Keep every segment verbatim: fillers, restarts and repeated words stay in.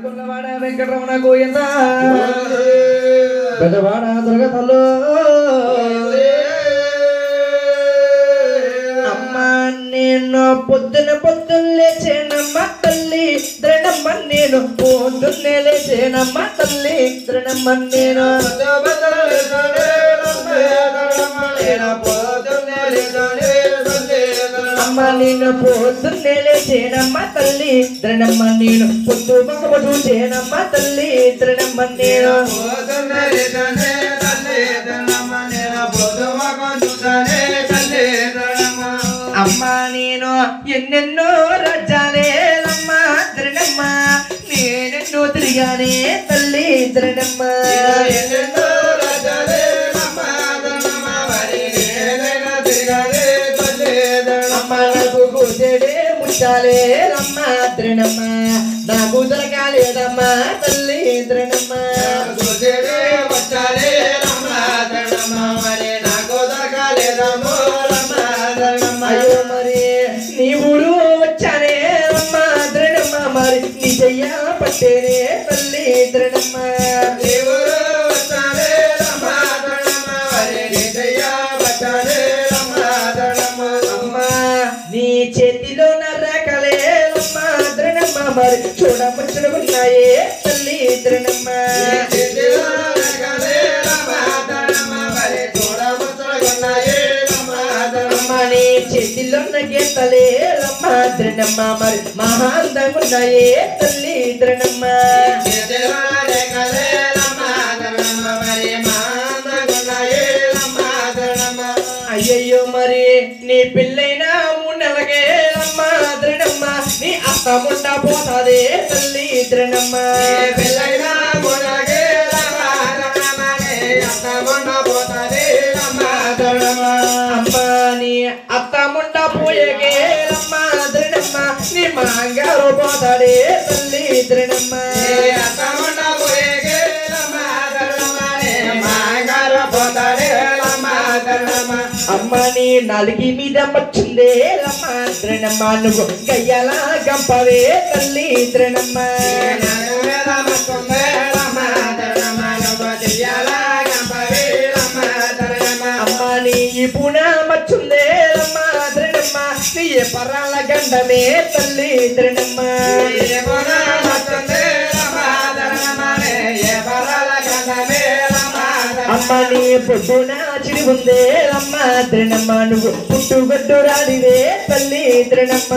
గుల్లవాడ వెంకటరమణ గోవింద పెద్దవాడ దుర్గ తల్లు అమ్మ నేను పొద్దున పొద్దున్న లేచేనమ్మ తల్లి ద్రణమ్మ నేను పొద్దున్నే లేచేనమ్మ తల్లి ద్రణమ్మ నేను అమ్మ నేను పొద్దున్నే లేచేనమ్మ తల్లి ద్రణమ్మ నేను పొద్దు మగ చూసేనమ్మ తల్లి ద్రణమ్మ నేను అమ్మ నేను ఎన్నెన్నో రాజ్యాలేనమ్మ ద్రణమ్మ నేనెన్నో తిరిగానే తల్లి ద్రణమ్మ ఎన్నెన్నో రాజ్యాలేనమ్మ ద్రణమ్మ నేనెన్నో తిరిగానే తల్లి ద్రణమ్మ నాకు కూర్చేడే ముచ్చాలేనమ్మ ద్రణమ్మ నాకు దొరకాలేదమ్మ తల్లి ద్రణమ్మ కూర్చేడే ముచ్చాలేనమ్మ ద్రణమ్మ మరి నాకు దొరకాలేదమ్మ అయ్యో మరి నీ ఊరు వచ్చానే అమ్మ ద్రణమ్మ మరి నీ చెయ్య పట్టేనే తల్లి ద్రణమ్మ నీ ఊరు వచ్చానే అమ్మ ద్రణమ్మ మరి నీ చెయ్య పట్టానే అమ్మ ద్రణమ్మ అమ్మ నీ చేతిలో నరకలే అమ్మ ద్రణమ్మ మరి చూడముచ్చుకున్నాయే తల్లి ద్రణమ్మ చేతిలో నరకలే అమ్మ ద్రణమ్మ మరి చూడముచ్చుకున్నాయే నీ చేతిలో నగేతలే అమ్మ ద్రణమ్మ మరి మహాందమున్నాయే తల్లి ద్రణమ్మ అయ్యయ్యో మరి నీ పిల్లైనా మూడు నెలకే అమ్మ ద్రణమ్మ నీ అత్త ముండ పోతాదే తల్లి ద్రణమ్మ పిల్లైనా మూడు నెలకే అత్త ముండ పోతాదే అమ్మ ద్రణమ్మ అమ్మ నీ అత్త ముండ పోయేగే అమ్మ ద్రణమ్మ నీ మాంగారు పోతాడే తల్లి ద్రణమ్మ అత్త ముండ పోయేగే అమ్మ ద్రణమ్మ నీ మాంగారు పోతాడే అమ్మ ద్రణమ్మ అమ్మ నీ నాలుగి మీద మచ్చిందే అమ్మ ద్రణమ్మ నువ్వు గయ్యాల గంపవే తల్లి ద్రణమ్మ అమ్మ నీ పున మచ్చుందే అమ్మ ద్రణమ్మ నీ పరాల గండమే తల్లి ద్రణమ్మ అమ్మ నీ పొద్దున చిడి ఉందే అమ్మ ద్రణమ్మ నువ్వు పుట్టుగడ్డు రాడివే తల్లి ద్రణమ్మ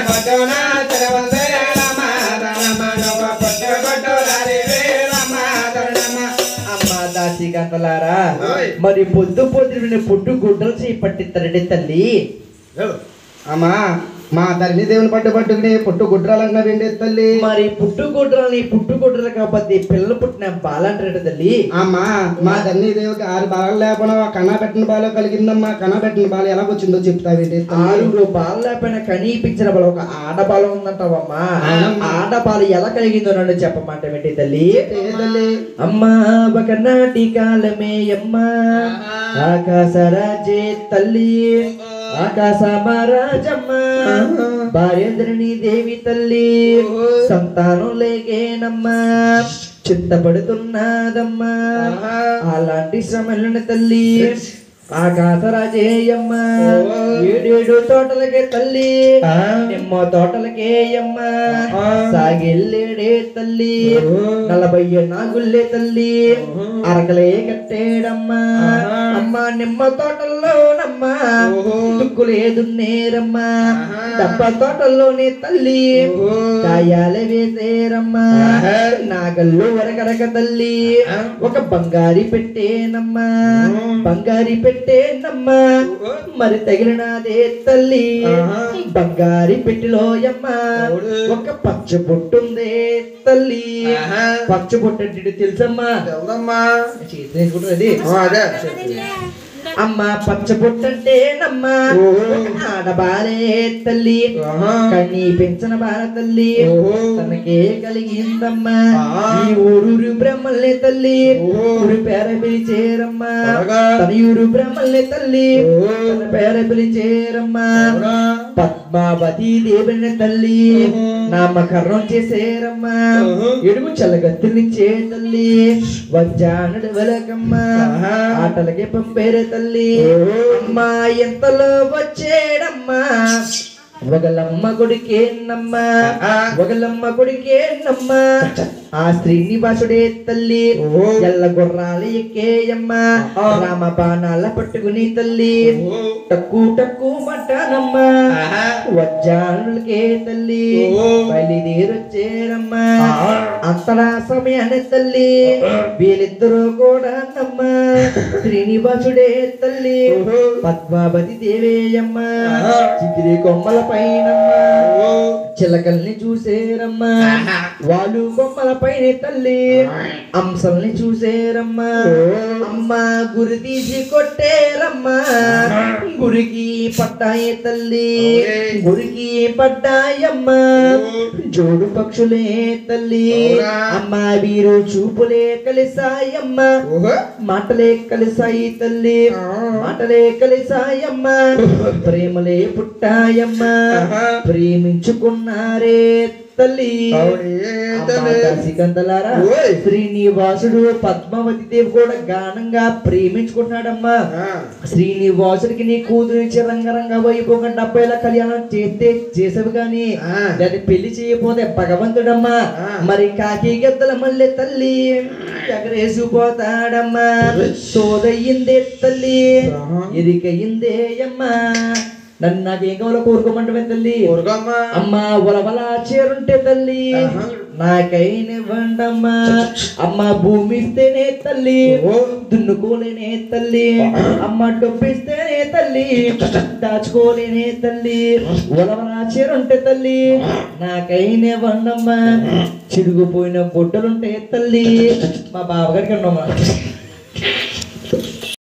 అమ్మ దాసి గంటలారా మరి పొద్దు పొద్దున పుట్టు గుడ్డలు చేపట్టిస్తారండి తల్లి అమ్మా మా తల్లి దేవుని పట్టు పట్టుకుని పుట్టు గుడ్రాలన్నా వెండి తల్లి మరి పుట్టు గుడ్రని పుట్టు గుడ్రలు కాబట్టి పిల్లలు పుట్టిన బాలంటాడు తల్లి అమ్మా మా తల్లి దేవుడికి ఆరు బాలు లేకుండా కన్నా పెట్టిన బాలు కలిగిందమ్మా కన్నా పెట్టిన బాలు ఎలా వచ్చిందో చెప్తావేంటి ఆరుగురు బాలు లేకపోయినా కనిపించిన బాలు ఒక ఆడబాలు ఉందంటావమ్మా ఆడబాలు ఎలా కలిగిందో నన్ను చెప్పమంటే తల్లి తల్లి అమ్మా ఒకనాటి కాలమే అమ్మా ఆకాశరాజే తల్లి ఆకాశ మహారాజమ్మ భార్యేంద్రుని దేవి తల్లి సంతానం లేకేనమ్మా చింతపడుతున్నదమ్మా అలాంటి శ్రమలను తల్లి ఆకాశరాజేయమ్మ ఏడేడు తోటలకే తల్లి నిమ్మ తోటలకే అమ్మ సాగిల్లేడే తల్లి నలభై నాగుల్లే తల్లి అరకలే కట్టేడమ్మా అమ్మ నిమ్మ తోటల్లోనమ్మా దుక్కులే దున్నేరమ్మా డబ్బ తోటల్లోనే తల్లి కాయాలే వేసేరమ్మా నాగల్లో వరకరక తల్లి ఒక బంగారి పెట్టేనమ్మా బంగారి పెట్టేనమ్మా మరి తగిలినదే తల్లి బంగారి పెట్టిలో అమ్మా ఒక పచ్చ పొట్టుందే తల్లి పచ్చ పొట్టు తెలుసమ్మా తెలుదమ్మా చేసుకుంటుంది అమ్మ పచ్చబొట్టంటే నమ్మ ఆడబాలే తల్లి కన్నీ పెంచిన బాల తల్లి తనకే కలిగిందమ్మా ఈ ఊరూరు బ్రహ్మల్ని తల్లి ఊరి పేర పిలిచేరమ్మా తన ఊరు బ్రహ్మల్ని తల్లి తన పేర పిలిచేరమ్మా పద్మావతి దేవుని తల్లి నామకరణం చేసేరమ్మా ఎడుగు చల్లగత్తునిచ్చే తల్లి వజ్జానుడు వెలకమ్మా ఆటలకి పంపేరే తల్లి అమ్మా ఎంతలో వచ్చేడమ్మా ఒకలమ్మ కొడుకేనమ్మా ఒకలమ్మ కొడుకేనమ్మా ఆ శ్రీనివాసుడే తల్లి ఎల్ల గుర్రాలు ఎక్కేయమ్మా రామ బాణాల పట్టుకుని తల్లి టక్కు టక్కు మట్టానమ్మా వజ్జానులకే తల్లి బయలుదేరొచ్చేరమ్మా అంతలా సమయాన్ని తల్లి వీళ్ళిద్దరూ కూడా నమ్మా శ్రీనివాసుడే తల్లి పద్మావతి దేవేయమ్మా చిగిరి కొమ్మల పైనమ్మా చిలకల్ని చూసేరమ్మా వాళ్ళు కొమ్మల పైన తల్లి అంశల్ని చూసేరమ్మా అమ్మా గురి తీసి కొట్టేరమ్మా గురికి పట్టాయి తల్లి గురికి పట్టాయమ్మా జోడు పక్షులే తల్లి అమ్మా వీరు చూపులే కలిసాయమ్మా మాటలే కలిసాయి తల్లి మాటలే కలిసాయమ్మా ప్రేమలే పుట్టాయమ్మా ప్రేమించుకున్నారే తల్లి సికందలారా శ్రీనివాసుడు పద్మావతి దేవి కూడా గానంగా ప్రేమించుకుంటున్నాడమ్మా శ్రీనివాసుడికి నీ కూతురు ఇచ్చే రంగరంగ వైభోగం డెబ్బైల కళ్యాణం చేస్తే చేసేవి గాని దాన్ని పెళ్లి చేయకపోతే భగవంతుడమ్మా మరి కాకి గద్దల మళ్ళీ తల్లి ఎగరేసిపోతాడమ్మా సోదయ్యిందే తల్లి ఎరికయిందే అమ్మా నన్ను నాకేం కావాలో కోరుకోమంటే తల్లి అమ్మా ఉలవల చేరుంటే తల్లి నాకైనవ్వండమ్మా అమ్మ భూమి ఇస్తేనే తల్లి దున్నుకోలేనే తల్లి అమ్మ డొప్పిస్తేనే తల్లి దాచుకోలేనే తల్లి ఉలవల చేరుంటే తల్లి నాకైనవ్వండమ్మా చిరుగుపోయిన బొడ్డలుంటే తల్లి మా బావగారికి ఉండమ్మా